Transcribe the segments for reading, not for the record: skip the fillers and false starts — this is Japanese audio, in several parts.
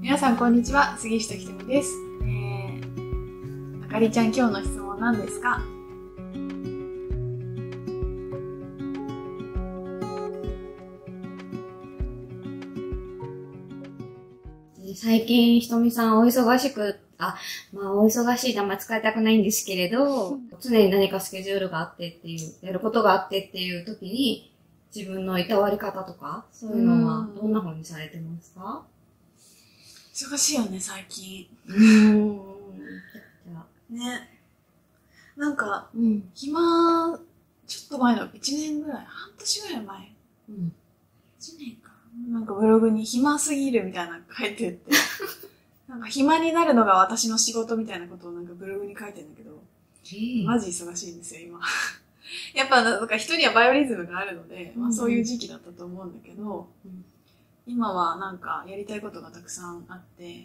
皆さんこんにちは、杉下ひとみです。あかりちゃん、今日の質問何ですか？ 最近、ひとみさんお忙しく、お忙しいってあんま使いたくないんですけれど、常に何かスケジュールがあってっていう、やることがあってっていう時に、自分のいたわり方とか、そういうのはどんな風にされてますか？ 忙しいよね、最近。ね。なんか、暇、ちょっと前の1年ぐらい、半年ぐらい前。1年か。なんかブログに暇すぎるみたいなの書いてって。なんか暇になるのが私の仕事みたいなことをなんかブログに書いてるんだけど、マジ忙しいんですよ、今。やっぱなんか人にはバイオリズムがあるので、そういう時期だったと思うんだけど、今はなんかやりたいことがたくさんあって、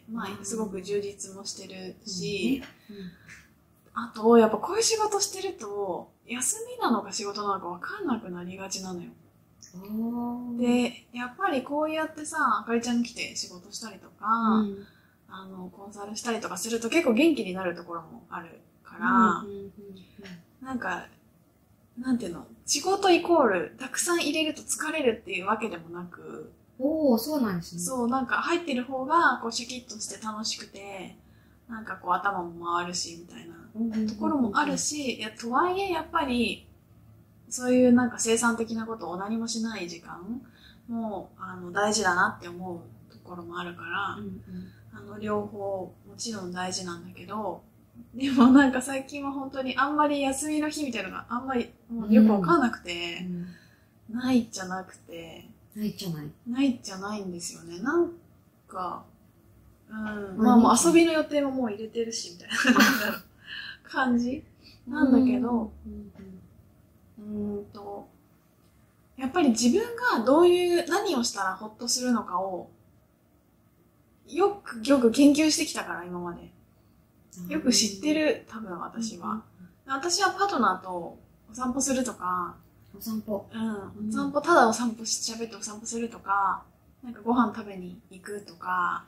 すごく充実もしてるし、あと、やっぱこういう仕事してると、休みなのか仕事なのか分かんなくなりがちなのよ。で、やっぱりこうやってさ、あかりちゃん来て仕事したりとか、コンサルしたりとかすると結構元気になるところもあるから、なんか、なんていうの、仕事イコールたくさん入れると疲れるっていうわけでもなく、 そうなんですね。 そう、なんか入ってる方がこうシャキッとして楽しくて、なんかこう頭も回るしみたいなところもあるし、とはいえやっぱりそういうなんか生産的なことを何もしない時間も大事だなって思うところもあるから、両方もちろん大事なんだけど、でもなんか最近は本当にあんまり休みの日みたいなのがあんまりもうよくわかんなくて、ないじゃなくて、ないじゃないんですよね。なんか、もう遊びの予定ももう入れてるし、みたいな感じなんだけど、やっぱり自分が何をしたらホッとするのかを、よく研究してきたから、今まで。よく知ってる、多分私は。私はパートナーとお散歩するとか、ただ喋ってお散歩するとか、なんかご飯食べに行くとか、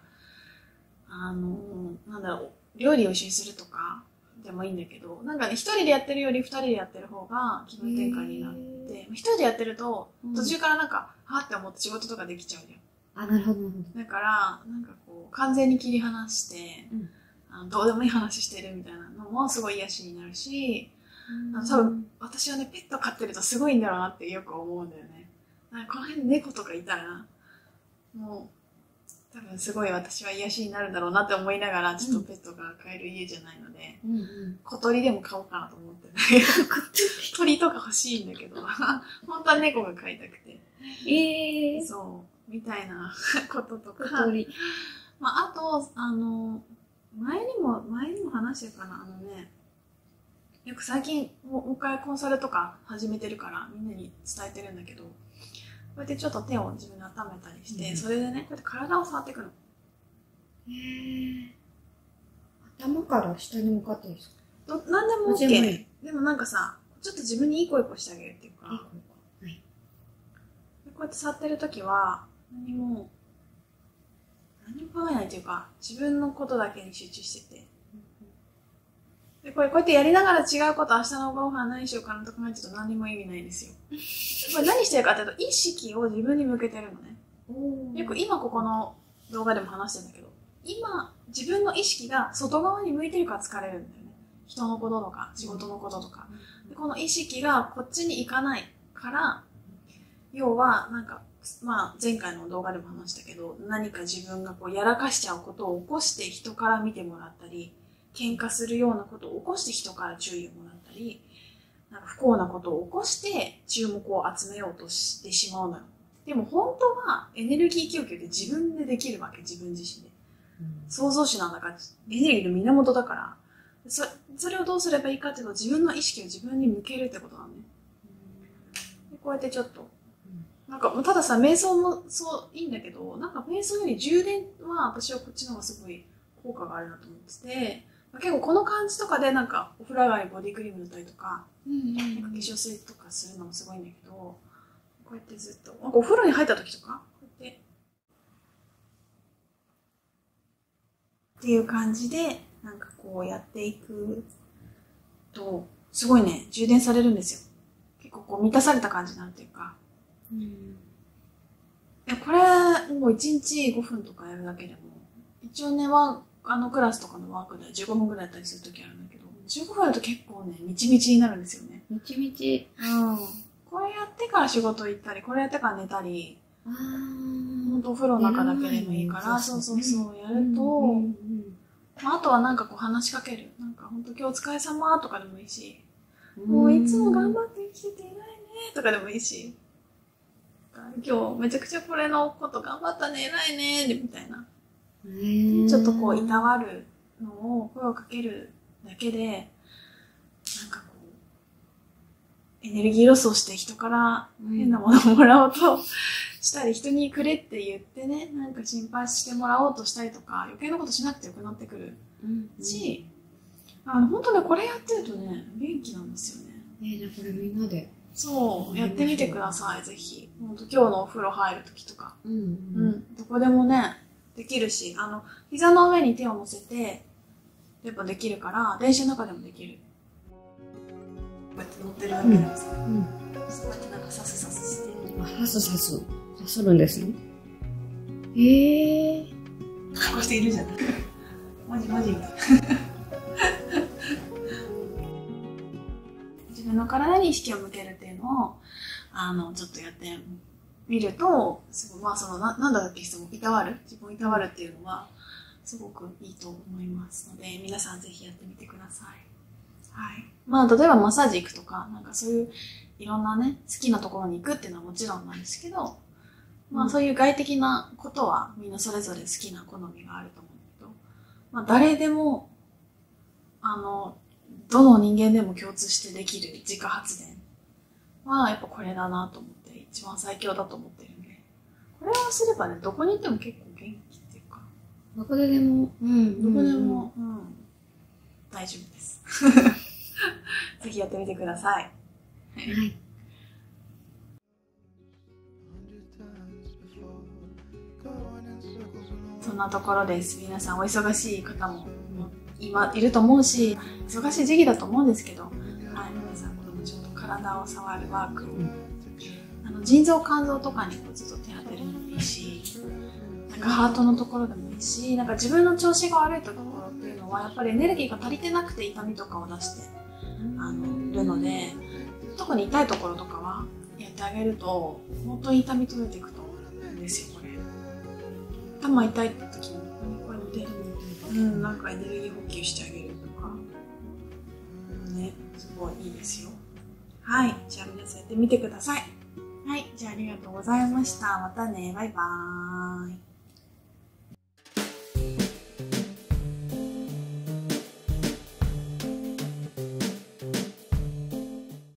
料理を一緒にするとかでもいいんだけど、なんかね、一人でやってるより二人でやってる方が気分転換になって、一人でやってると、途中からなんか、はって思って仕事とかできちゃうじゃん。 なるほど。 だから、なんかこう、完全に切り離して、どうでもいい話してるみたいなのもすごい癒しになるし、多分、私はね、ペット飼ってるとすごいんだろうなってよく思うんだよね。この辺に猫とかいたら、もう、多分すごい私は癒しになるんだろうなって思いながら、ちょっとペットが飼える家じゃないので、小鳥でも飼おうかなと思ってる。鳥とか欲しいんだけど、本当は猫が飼いたくて。そう、みたいなこととか。あと、前にも話してるかな、よく最近もう一回コンサルとか始めてるからみんなに伝えてるんだけど、こうやってちょっと手を自分で温めたりして、それでね、こうやって体を触っていくの。 頭から下に向かっていいですか？ なんでも OK。でもなんかさ、ちょっと自分にいい子してあげるっていうか、こうやって触ってるときは、何も考えないというか、自分のことだけに集中してて。で、こうやってやりながら違うこと、明日のご飯何しようかなと考えてると何も意味ないんですよ。これ何してるかっていうと、意識を自分に向けてるのね。よく今ここの動画でも話してるんだけど、今自分の意識が外側に向いてるから疲れるんだよね。人のこととか仕事のこととか。でこの意識がこっちに行かないから、要はなんか、前回の動画でも話したけど、何か自分がこうやらかしちゃうことを起こして人から見てもらったり、喧嘩するようなことを起こして人から注意をもらったり、なんか不幸なことを起こして注目を集めようとしてしまうのよ。でも本当はエネルギー供給って自分でできるわけ、自分自身で。創造主なんだから、エネルギーの源だから、それをどうすればいいかっていうと、自分の意識を自分に向けるってことなのね。でこうやってちょっと、なんかたださ、瞑想もそういいんだけど、なんか瞑想より充電は私はこっちの方がすごい効果があるなと思ってて、結構この感じとかでなんかお風呂上がりボディクリーム塗ったりとか、なんか化粧水とかするのもすごいんだけど、こうやってずっと、なんかお風呂に入った時とか、こうやってっていう感じで、なんかこうやっていくと、すごいね、充電されるんですよ。結構こう満たされた感じになるっていうか。これ、もう1日5分とかやるだけでも、一応ね、クラスとかのワークで15分ぐらいやったりするときあるんだけど、15分やると結構ね、みちみちになるんですよね。 みちみち。 これやってから仕事行ったり、これやってから寝たり、ほんとお風呂の中だけでもいいから、そうそうそう、やると、あとはなんかこう話しかける。なんかほんと今日お疲れ様とかでもいいし、もういつも頑張って生きてて偉いねとかでもいいし、今日めちゃくちゃこれのこと頑張ったね偉いねみたいな。ちょっとこういたわるのを声をかけるだけで、なんかこう、エネルギーロスをして人から変なものをもらおうとしたり、人にくれって言ってね、なんか心配してもらおうとしたりとか、余計なことしなくてよくなってくるし、本当ね、これやってるとね、元気なんですよね。 じゃあこれみんなで。 そう、やってみてください、ぜひ。本当今日のお風呂入るときとか。どこでもね、できるし、膝の上に手を乗せて、やっぱできるから、電車の中でもできる。こうやって乗ってるだけでもさ、そうやってなんかサスサスして。 サスサス。さするんですね。こうしているじゃない。マジみたいな。自分の体に意識を向けるっていうのを、ちょっとやってみると、すごい、なんだっけ、自分をいたわるっていうのは、すごくいいと思いますので、皆さんぜひやってみてください。はい。例えばマッサージ行くとか、なんかそういう、いろんなね、好きなところに行くっていうのはもちろんなんですけど、そういう外的なことはみんなそれぞれ好きな好みがあると思うけど、誰でも、どの人間でも共通してできる自家発電はやっぱこれだなと思って一番最強だと思ってるんで、これをすればね、どこに行っても結構元気っていうか、 どこでも、 大丈夫です。ぜひやってみてください。はい。そんなところです。皆さんお忙しい方も今いると思うし、忙しい時期だと思うんですけど、皆さんこのちょっと体を触るワークを、腎臓肝臓とかにずっと手当てるのもいいし、なんかハートのところでもいいし、なんか自分の調子が悪いところっていうのはやっぱりエネルギーが足りてなくて痛みとかを出してるので、特に痛いところとかはやってあげると本当に痛み取れていくと思うんですよ。これ頭痛いって時にこれでなんかエネルギー補給してあげるとかね、すごいいいですよ。はい、じゃあ皆さんやってみてください。はい、じゃあありがとうございました。またね、バイバーイ。